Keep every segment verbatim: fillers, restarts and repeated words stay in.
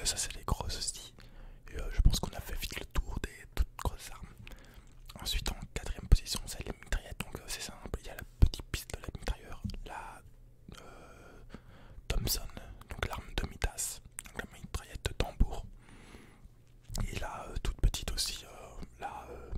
ça c'est les grosses aussi. Et euh, je pense qu'on a fait vite le tour des toutes grosses armes. Ensuite en quatrième position c'est les mitraillettes, donc euh, c'est simple, il y a le petit pistolet mitrailleur, la euh, Thompson, donc l'arme de Midas, donc la mitraillette de tambour. Et la euh, toute petite aussi, euh, la euh,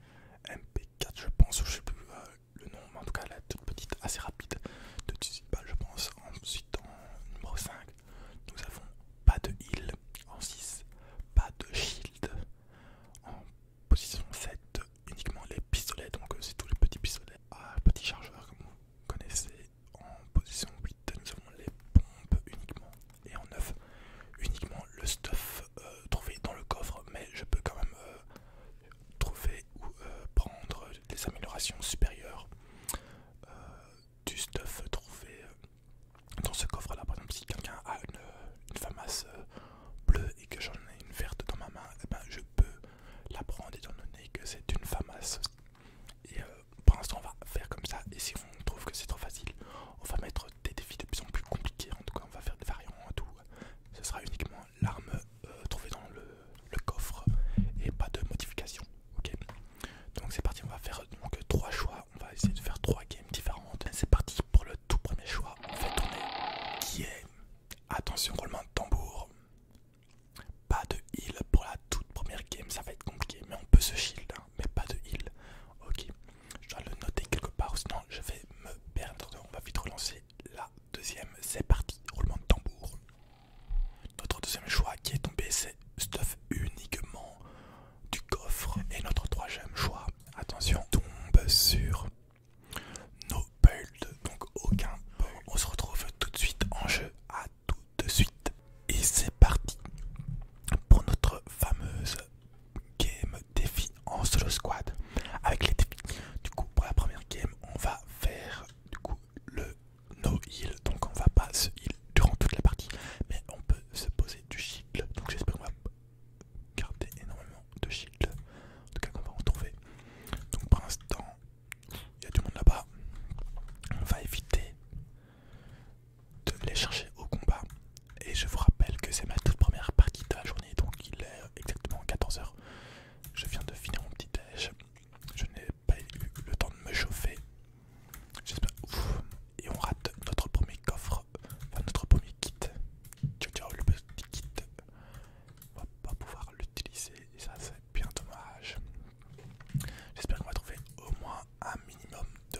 M P quatre je pense, je sais plus euh, le nom, mais en tout cas la toute petite assez rapide de dix-huit balles je pense. Ensuite en numéro cinq nous avons pas de heal, en six pas de shield, en position sept uniquement les pistolets, donc euh, c'est tous les petits pistolets à petits chargeurs comme vous connaissez. En position huit nous avons les pompes uniquement, et en neuf uniquement le stuff euh, trouvé dans le coffre, mais je peux quand même euh, trouver ou euh, prendre les améliorations supérieures euh, du stuff trouvé euh, dans ce coffre là. Par exemple si quelqu'un a une, une FAMAS euh, bleue et que j'en ai une verte dans ma main, eh ben, je peux la prendre étant donné que c'est une FAMAS. Et euh, pour l'instant on va faire comme ça, et si on trouve que c'est trop facile on va mettre des défis de plus en plus compliqués. En tout cas on va faire des variants et tout. Ce sera uniquement l'arme euh, trouvée dans le, le coffre et pas de modification. Ok, donc c'est parti, on va faire donc trois choix, on va essayer de faire trois games différentes. C'est parti pour le tout premier choix, on fait tourner qui est, attention roulement de tambour, pas de heal pour la toute première game, ça va être compliqué, mais on peut se shield, hein, mais pas de heal. Ok, je dois le noter quelque part, sinon je vais me perdre. On va vite relancer la deuxième, c'est parti, roulement de tambour. Notre deuxième choix qui est tombé, c'est stuff uniquement du coffre. Et notre troisième choix, attention, tombe sur no build, donc aucun build. On se retrouve tout de suite en jeu, à tout de suite. Et c'est parti pour notre fameuse game défi en solo squad avec les défis. Du coup pour la première game on va faire du coup le no heal, donc on va pas se heal durant toute la partie, mais on peut se poser du shield, donc j'espère qu'on va garder énormément de shield, en tout cas qu'on va en trouver. Donc pour l'instant il y a du monde là-bas, on va éviter de les chercher au combat. Et je vous rappelle que c'est ma toute première partie de la journée, donc il est exactement quatorze heures. Je viens de finir mon petit déj, je n'ai pas eu le temps de me chauffer. J'espère. Ouf. Et on rate notre premier coffre, enfin notre premier kit. Ciao ciao le petit kit. On va pas pouvoir l'utiliser et ça c'est bien dommage. J'espère qu'on va trouver au moins un minimum de,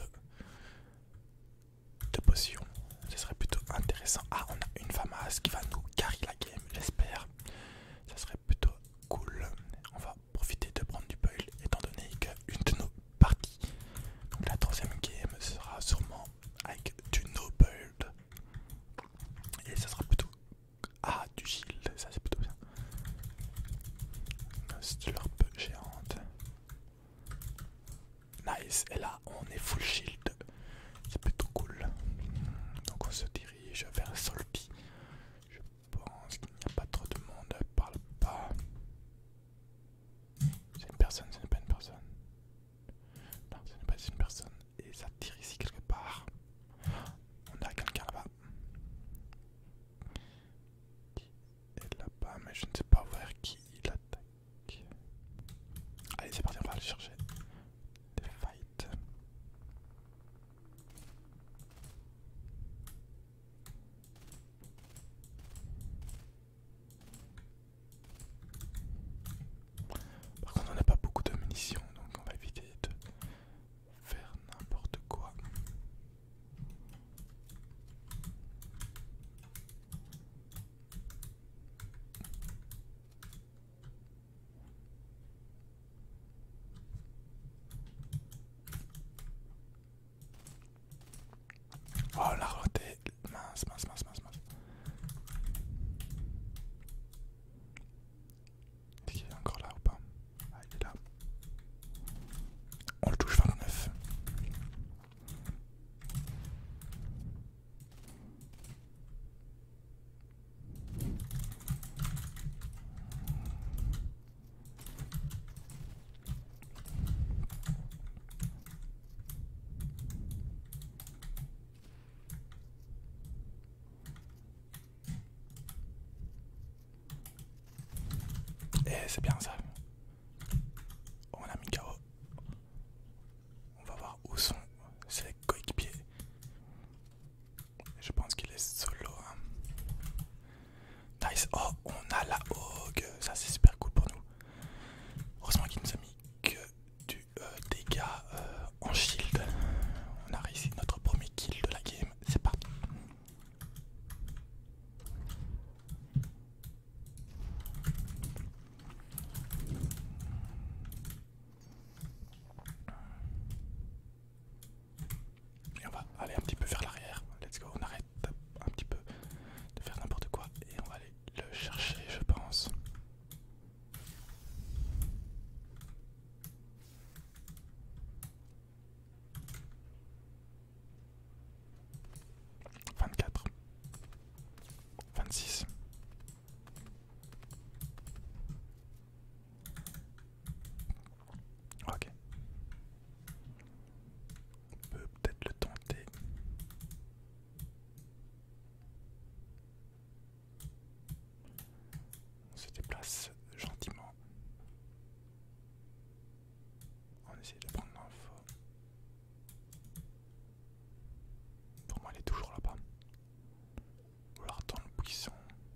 de potions. Ce serait plutôt intéressant. Ah, on a une FAMAS qui va nous carry la game, j'espère. Ça serait plutôt cool. On va profiter de prendre du build étant donné qu'une de nos parties, donc la troisième game, sera sûrement avec du no build. Et ça sera plutôt... Ah, du shield, ça c'est plutôt bien. Une slurp géante. Nice, et là on est full shield. C'est plutôt cool. Donc on se dirige vers Salty. Je pense qu'il n'y a pas trop de monde par là-bas. C'est une personne, ce n'est pas une personne. Non, ce n'est pas une personne. Et ça tire ici quelque part. On a quelqu'un là-bas. Qui est là-bas, mais je ne sais pas vers qui il attaque. Allez, c'est parti, on va aller chercher des fights. Par contre, on n'a pas beaucoup de munitions, donc on va éviter de faire n'importe quoi. Et c'est bien ça. On a mis K O. On va voir où sont ses coéquipiers. Je pense qu'il est solo. Hein. Nice. Oh, on a la Hog. Ça, c'est super cool pour nous. Heureusement qu'il nous a mis que du euh, dégât euh, en shield. On a réussi notre premier kill de la game. C'est parti. Et on va aller un petit peu vers l'arrière. Let's go. On arrête un petit peu de faire n'importe quoi. Et on va aller le chercher, je pense. vingt-quatre. vingt-six. Ok. On peut peut-être le tenter. On se déplace gentiment. On essaie de prendre l'info. Pour moi, elle est toujours là-bas. Ou alors dans le buisson.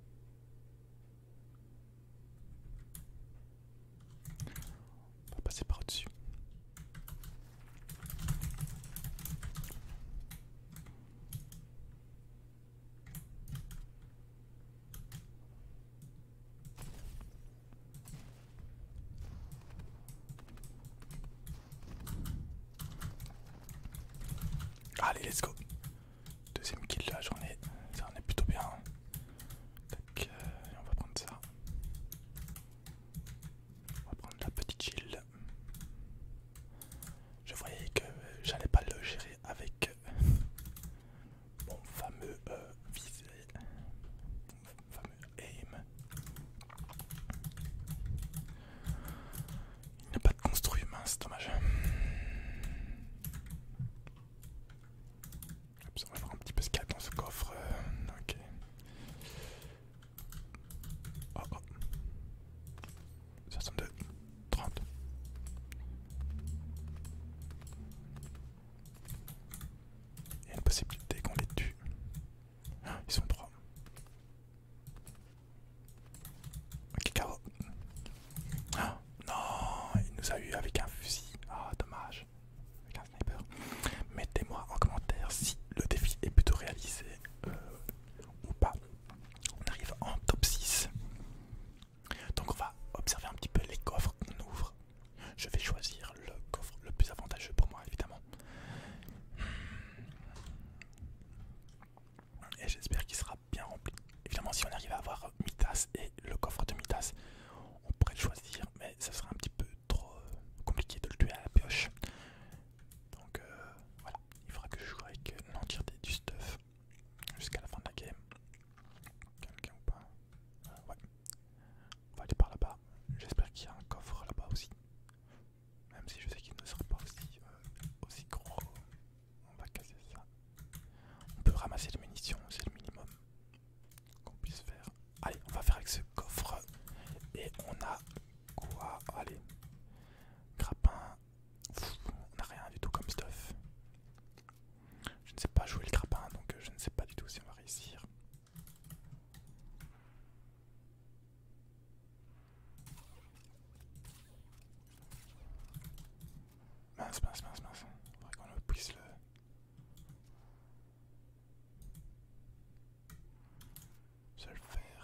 On va passer par-dessus. Allez, let's go. Deuxième kill de la journée. Ça en est plutôt bien. Tac, euh, on va prendre ça. On va prendre la petite shield. Je voyais que j'allais pas le gérer avec mon fameux euh, visé, mon fameux aim. Il n'y a pas de construit, mince, dommage. On va voir un petit peu ce qu'il y a dans ce coffre. Euh, ok. Oh oh. soixante-deux. trente. Il y a une possibilité qu'on les tue. Ah, ils sont trois. Ok, K O. Ah, non, il nous a eu avec un fusil. Ah, dommage. Avec un sniper. Mettez-moi en commentaire si le défi est plutôt réalisé euh, ou pas. On arrive en top six. Donc on va observer un petit peu les coffres qu'on ouvre. Je vais choisir le coffre le plus avantageux pour moi, évidemment. Et j'espère qu'il sera bien rempli. Évidemment, si on arrive à avoir Midas et le coffre de Midas, on pourrait le choisir, mais ça sera un petit peu trop compliqué de le tuer à la pioche. Donc euh, voilà, il faudra que je joue avec l'entièreté du stuff jusqu'à la fin de la game. Quelqu'un ou pas euh, Ouais. On va aller par là-bas. J'espère qu'il y a un coffre là-bas aussi. Même si je sais qu'il ne sera pas aussi, euh, aussi gros. On va casser ça. On peut ramasser les munitions, c'est le minimum qu'on puisse faire. Allez, on va faire avec ce coffre. Et on a quoi? Allez. Grappin. Pff, on n'a rien du tout comme stuff. Je ne sais pas jouer le grappin, donc je ne sais pas du tout si on va réussir. Mince, mince, mince, mince. Faudrait qu'on puisse le... se le faire.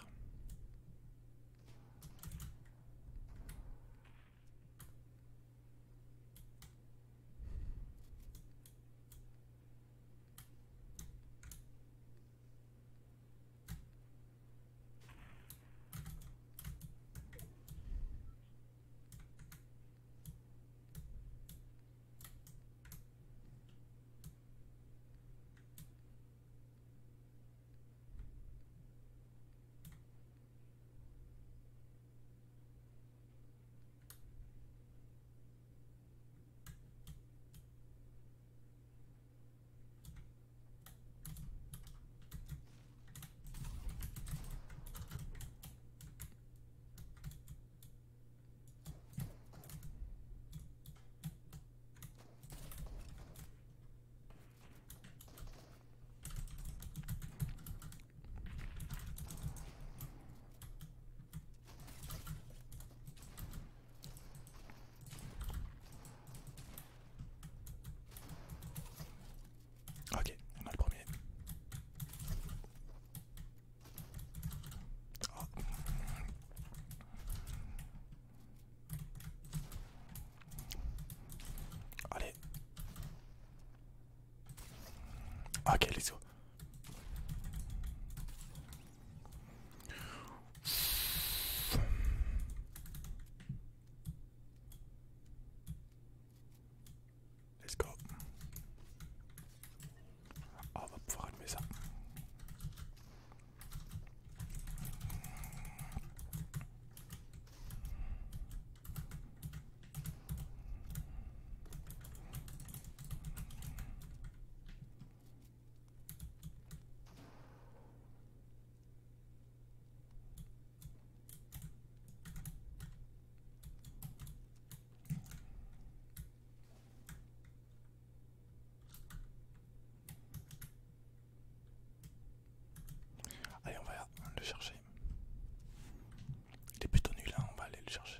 Ok, let's go. Let's go. Oh, on va pouvoir allumer ça. Allez, on va le chercher. Il est plutôt nul, hein, on va aller le chercher.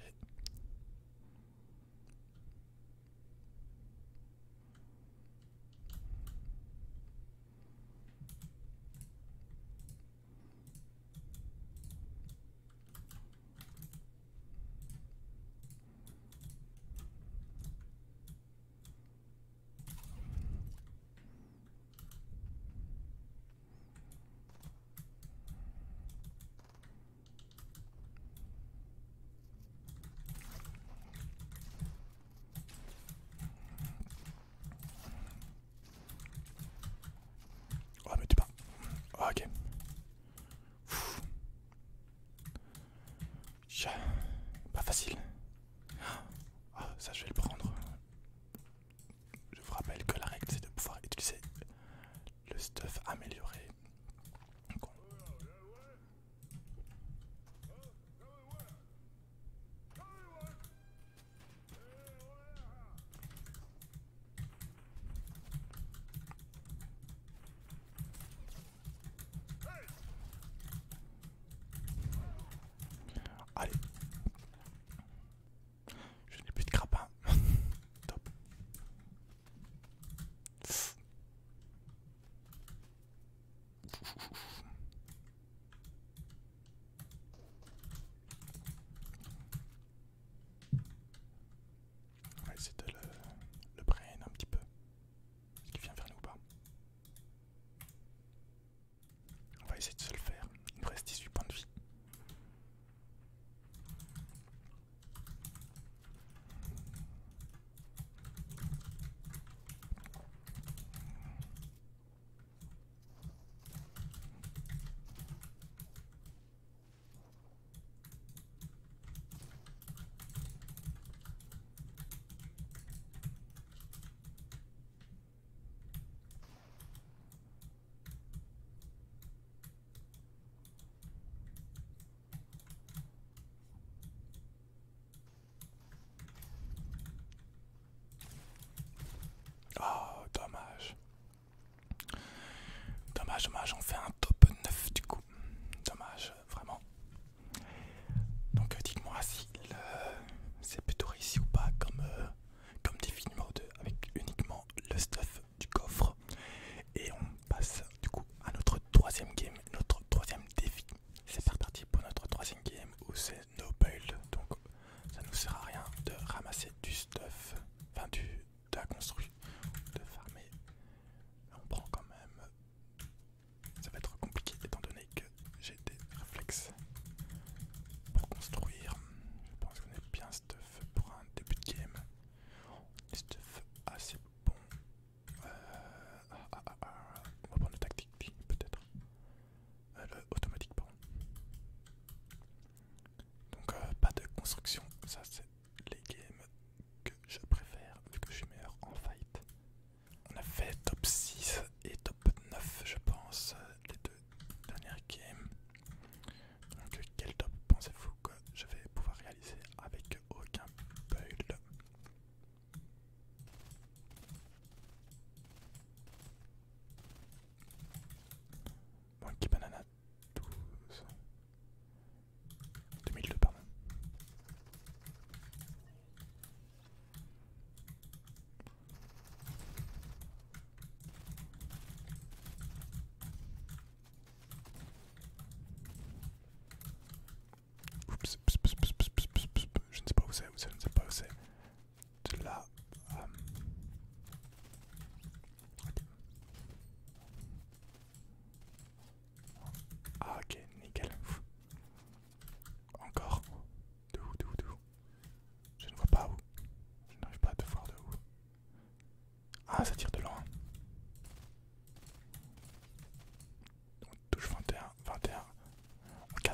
Oh, mais tu pas. Oh, ok. Pfff. Pas facile. Oh, ça, je vais le prendre. Je vous rappelle que la règle, c'est de pouvoir utiliser le stuff amélioré. Allez. Je n'ai plus de grappin. Top. On va essayer de le, le brain un petit peu. Est-ce qu'il vient vers nous ou pas? On va essayer de se le faire. Il nous reste dix-huit points de vie.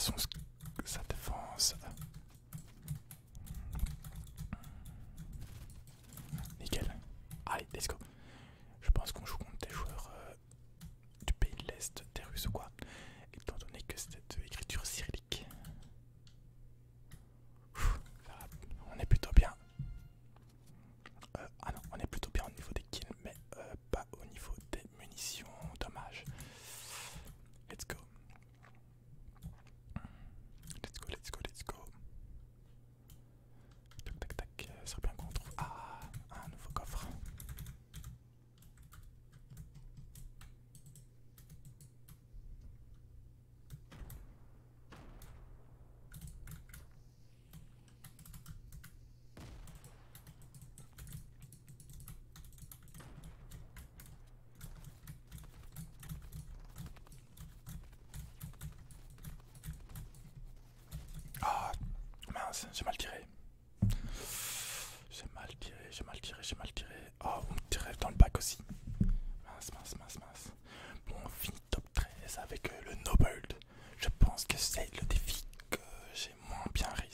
son, sa défense. Nickel. Allez, let's go. Je pense qu'on joue contre des joueurs euh, du pays de l'Est, des Russes ou quoi, étant donné que cette écriture cyrillique. Ouf, on est plutôt bien. Euh, ah non, on est plutôt bien au niveau des kills, mais euh, pas au niveau des munitions. Dommage. Let's go. Let's go, let's go, let's go. Tac, tac, tac. Ce serait bien qu'on trouve. Ah, un nouveau coffre. Ah, mince, j'ai mal tiré. J'ai mal tiré, j'ai mal tiré, j'ai mal tiré. Oh, on me tirait dans le bac aussi. Mince, mince, mince, mince. Bon, on finit top treize avec euh, le No Build. Je pense que c'est le défi que j'ai moins bien réussi.